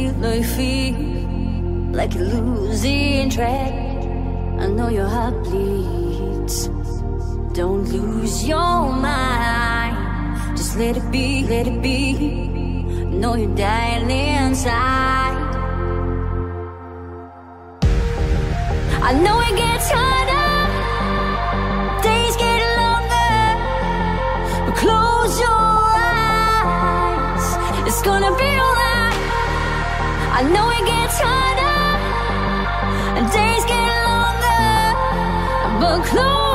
feel how you feel, like you're losing track. I know your heart bleeds. Don't lose your mind. Just let it be, let it be. Know you're dying inside. I know it gets harder, days get longer, but close your eyes, it's gonna be alright. I know it gets harder, and days get longer, but close